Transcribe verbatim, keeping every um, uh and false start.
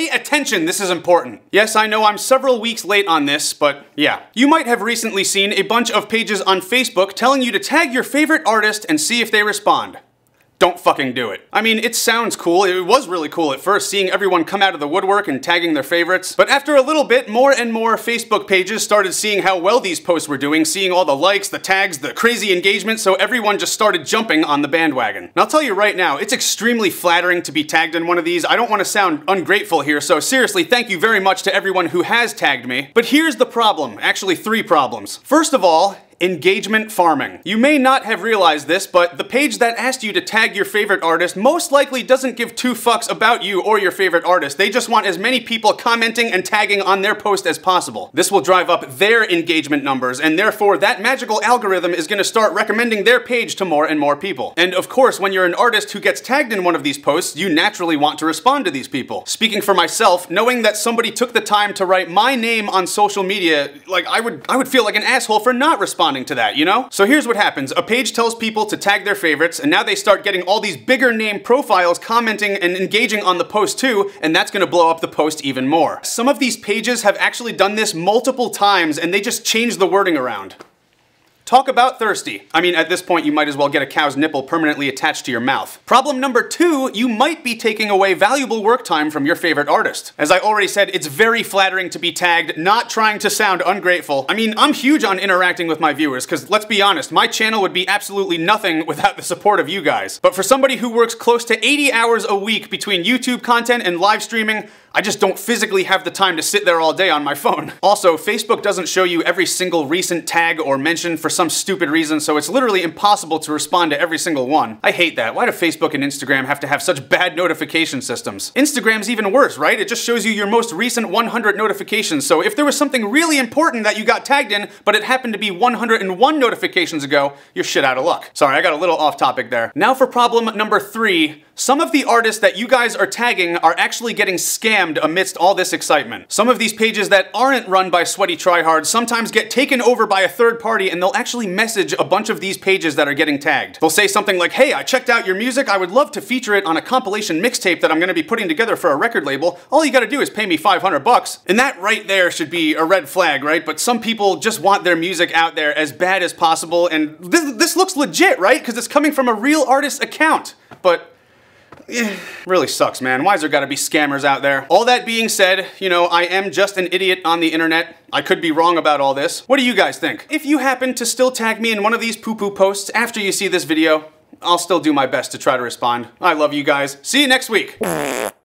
Pay attention, this is important. Yes, I know I'm several weeks late on this, but yeah. You might have recently seen a bunch of pages on Facebook telling you to tag your favorite artist and see if they respond. Don't fucking do it. I mean, it sounds cool. It was really cool at first, seeing everyone come out of the woodwork and tagging their favorites. But after a little bit, more and more Facebook pages started seeing how well these posts were doing, seeing all the likes, the tags, the crazy engagement, so everyone just started jumping on the bandwagon. And I'll tell you right now, it's extremely flattering to be tagged in one of these. I don't want to sound ungrateful here, so seriously, thank you very much to everyone who has tagged me. But here's the problem. Actually, three problems. First of all, engagement farming. You may not have realized this, but the page that asked you to tag your favorite artist most likely doesn't give two fucks about you or your favorite artist. They just want as many people commenting and tagging on their post as possible. This will drive up their engagement numbers, and therefore that magical algorithm is going to start recommending their page to more and more people. And of course, when you're an artist who gets tagged in one of these posts, you naturally want to respond to these people. Speaking for myself, knowing that somebody took the time to write my name on social media, like I would, I would feel like an asshole for not responding to that, you know? So here's what happens. A page tells people to tag their favorites, and now they start getting all these bigger name profiles commenting and engaging on the post too, and that's gonna blow up the post even more. Some of these pages have actually done this multiple times, and they just change the wording around. Talk about thirsty. I mean, at this point, you might as well get a cow's nipple permanently attached to your mouth. Problem number two, you might be taking away valuable work time from your favorite artist. As I already said, it's very flattering to be tagged, not trying to sound ungrateful. I mean, I'm huge on interacting with my viewers, because let's be honest, my channel would be absolutely nothing without the support of you guys. But for somebody who works close to eighty hours a week between YouTube content and live streaming, I just don't physically have the time to sit there all day on my phone. Also, Facebook doesn't show you every single recent tag or mention for some stupid reason, so it's literally impossible to respond to every single one. I hate that. Why do Facebook and Instagram have to have such bad notification systems? Instagram's even worse, right? It just shows you your most recent one hundred notifications, so if there was something really important that you got tagged in, but it happened to be one hundred one notifications ago, you're shit out of luck. Sorry, I got a little off topic there. Now for problem number three. Some of the artists that you guys are tagging are actually getting scammed amidst all this excitement. Some of these pages that aren't run by sweaty tryhards sometimes get taken over by a third party, and they'll actually message a bunch of these pages that are getting tagged. They'll say something like, hey, I checked out your music, I would love to feature it on a compilation mixtape that I'm gonna be putting together for a record label. All you gotta do is pay me five hundred bucks. And that right there should be a red flag, right? But some people just want their music out there as bad as possible, and this, this looks legit, right? Because it's coming from a real artist's account. But Eh, really sucks, man. Why's there gotta be scammers out there? All that being said, you know, I am just an idiot on the internet. I could be wrong about all this. What do you guys think? If you happen to still tag me in one of these poo-poo posts after you see this video, I'll still do my best to try to respond. I love you guys. See you next week.